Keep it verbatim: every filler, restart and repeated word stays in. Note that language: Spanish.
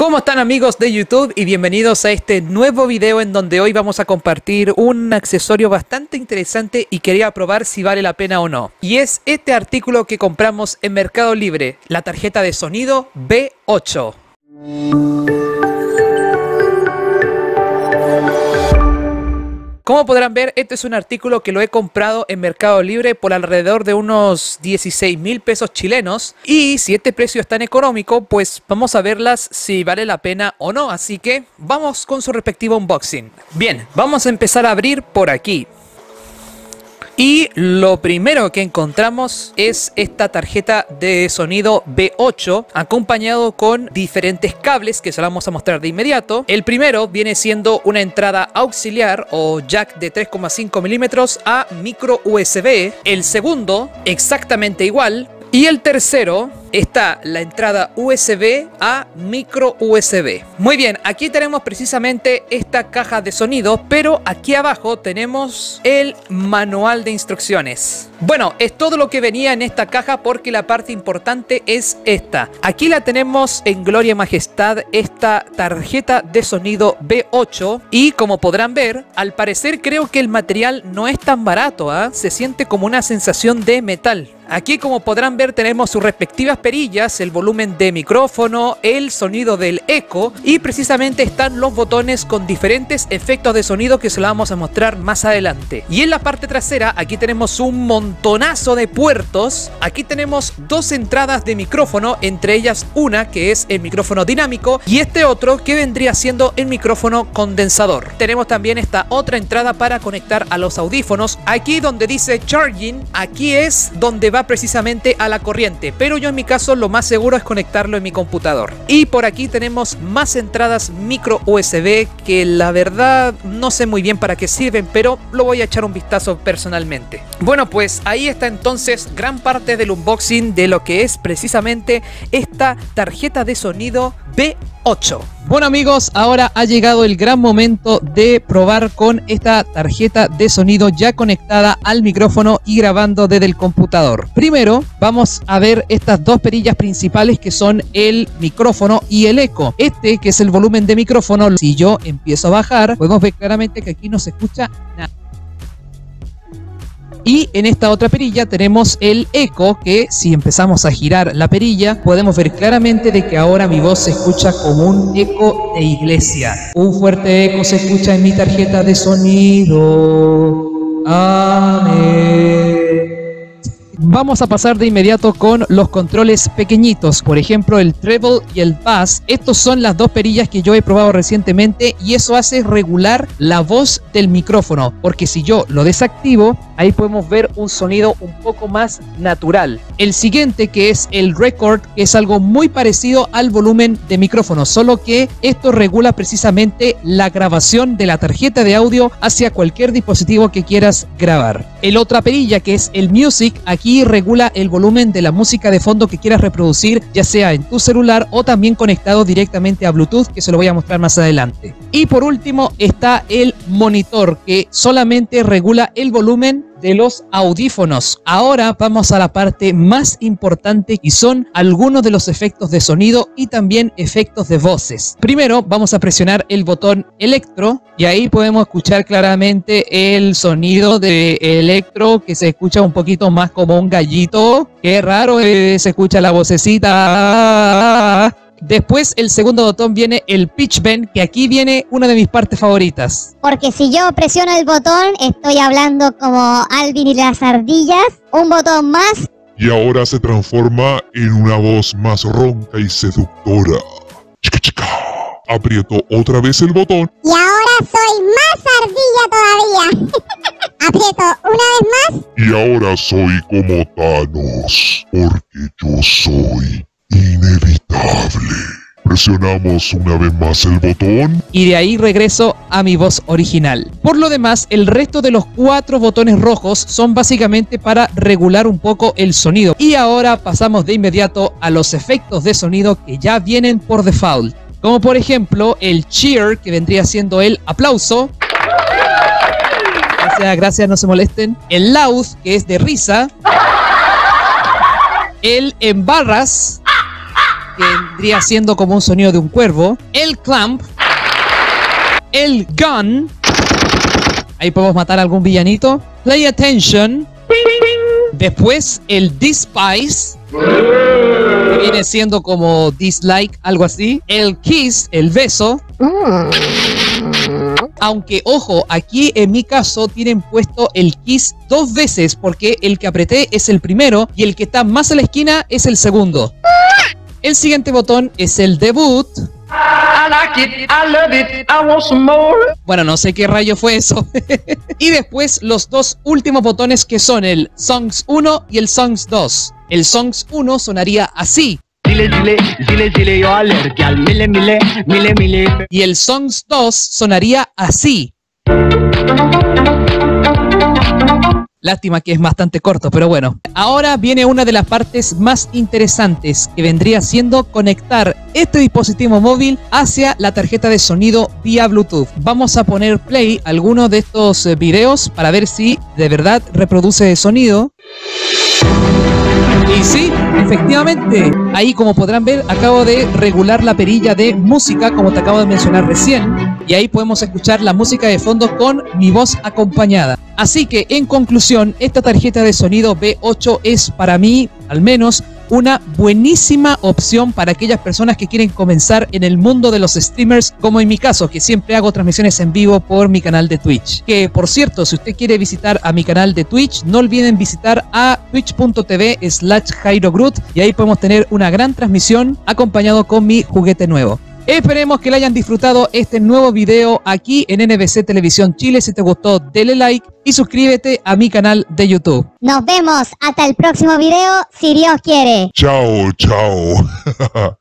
¿Cómo están, amigos de YouTube? Y bienvenidos a este nuevo video en donde hoy vamos a compartir un accesorio bastante interesante y quería probar si vale la pena o no. Y es este artículo que compramos en Mercado Libre, la tarjeta de sonido B ocho. Como podrán ver, este es un artículo que lo he comprado en Mercado Libre por alrededor de unos dieciséis mil pesos chilenos. Y si este precio es tan económico, pues vamos a verlas si vale la pena o no. Así que vamos con su respectivo unboxing. Bien, vamos a empezar a abrir por aquí. Y lo primero que encontramos es esta tarjeta de sonido B ocho, acompañado con diferentes cables que se los vamos a mostrar de inmediato. El primero viene siendo una entrada auxiliar o jack de tres coma cinco milímetros a micro U S B. El segundo, exactamente igual. Y el tercero está la entrada U S B a micro U S B. Muy bien, aquí tenemos precisamente esta caja de sonido, pero aquí abajo tenemos el manual de instrucciones. Bueno, es todo lo que venía en esta caja porque la parte importante es esta. Aquí la tenemos en gloria y majestad, esta tarjeta de sonido B ocho. Y como podrán ver, al parecer creo que el material no es tan barato, ¿eh? Se siente como una sensación de metal. Aquí, como podrán ver, tenemos sus respectivas perillas, el volumen de micrófono, el sonido del eco y precisamente están los botones con diferentes efectos de sonido que se los vamos a mostrar más adelante. Y en la parte trasera, aquí tenemos un montonazo de puertos. Aquí tenemos dos entradas de micrófono, entre ellas una que es el micrófono dinámico y este otro que vendría siendo el micrófono condensador. Tenemos también esta otra entrada para conectar a los audífonos. Aquí donde dice charging, aquí es donde va precisamente a la corriente, pero yo en mi caso lo más seguro es conectarlo en mi computador. Y por aquí tenemos más entradas micro U S B que la verdad no sé muy bien para qué sirven, pero lo voy a echar un vistazo personalmente. Bueno, pues ahí está entonces gran parte del unboxing de lo que es precisamente esta tarjeta de sonido B ocho. Bueno, amigos, ahora ha llegado el gran momento de probar con esta tarjeta de sonido ya conectada al micrófono y grabando desde el computador. Primero vamos a ver estas dos perillas principales que son el micrófono y el eco. Este, que es el volumen de micrófono, si yo empiezo a bajar, podemos ver claramente que aquí no se escucha nada. Y en esta otra perilla tenemos el eco, que si empezamos a girar la perilla podemos ver claramente de que ahora mi voz se escucha como un eco de iglesia. Un fuerte eco se escucha en mi tarjeta de sonido. Amén. Vamos a pasar de inmediato con los controles pequeñitos, por ejemplo el treble y el bass. Estos son las dos perillas que yo he probado recientemente y eso hace regular la voz del micrófono, porque si yo lo desactivo, ahí podemos ver un sonido un poco más natural. El siguiente, que es el record, que es algo muy parecido al volumen de micrófono, solo que esto regula precisamente la grabación de la tarjeta de audio hacia cualquier dispositivo que quieras grabar. El otra perilla, que es el music, aquí regula el volumen de la música de fondo que quieras reproducir, ya sea en tu celular o también conectado directamente a Bluetooth, que se lo voy a mostrar más adelante. Y por último está el monitor, que solamente regula el volumen de los audífonos. Ahora vamos a la parte más importante y son algunos de los efectos de sonido y también efectos de voces. Primero vamos a presionar el botón electro y ahí podemos escuchar claramente el sonido de electro, que se escucha un poquito más como un gallito. Qué raro, eh, se escucha la vocecita. Después, el segundo botón viene el pitch bend, que aquí viene una de mis partes favoritas. Porque si yo presiono el botón, estoy hablando como Alvin y las ardillas. Un botón más. Y ahora se transforma en una voz más ronca y seductora. Chica, chica. Aprieto otra vez el botón. Y ahora soy más ardilla todavía. Aprieto una vez más. Y ahora soy como Thanos, porque yo soy inevitable. Presionamos una vez más el botón. Y de ahí regreso a mi voz original. Por lo demás, el resto de los cuatro botones rojos son básicamente para regular un poco el sonido. Y ahora pasamos de inmediato a los efectos de sonido que ya vienen por default. Como por ejemplo el cheer, que vendría siendo el aplauso. Gracias, gracias, no se molesten. El loud, que es de risa. El embarras, que vendría siendo como un sonido de un cuervo, el clamp, el gun, ahí podemos matar a algún villanito, play attention, después el despise, que viene siendo como dislike, algo así, el kiss, el beso. Aunque, ojo, aquí en mi caso tienen puesto el kiss dos veces porque el que apreté es el primero y el que está más a la esquina es el segundo. El siguiente botón es el debut. I like it, I love it, I want some more. Bueno, no sé qué rayo fue eso. Y después los dos últimos botones que son el Songs uno y el Songs dos. El Songs uno sonaría así. Zile, zile, zile, zile, yo alergia al mile, mile, mile, mile. Y el Songs dos sonaría así. Lástima que es bastante corto, pero bueno. Ahora viene una de las partes más interesantes, que vendría siendo conectar este dispositivo móvil hacia la tarjeta de sonido vía Bluetooth. Vamos a poner play a alguno de estos videos para ver si de verdad reproduce sonido. Y sí, efectivamente, ahí como podrán ver, acabo de regular la perilla de música, como te acabo de mencionar recién, y ahí podemos escuchar la música de fondo con mi voz acompañada. Así que, en conclusión, esta tarjeta de sonido B ocho es para mí, al menos, una buenísima opción para aquellas personas que quieren comenzar en el mundo de los streamers, como en mi caso, que siempre hago transmisiones en vivo por mi canal de Twitch. Que, por cierto, si usted quiere visitar a mi canal de Twitch, no olviden visitar a twitch punto tv slash Jairo Groot y ahí podemos tener una gran transmisión acompañado con mi juguete nuevo. Esperemos que le hayan disfrutado este nuevo video aquí en N B C Televisión Chile. Si te gustó, dale like y suscríbete a mi canal de YouTube. Nos vemos hasta el próximo video, si Dios quiere. Chao, chao.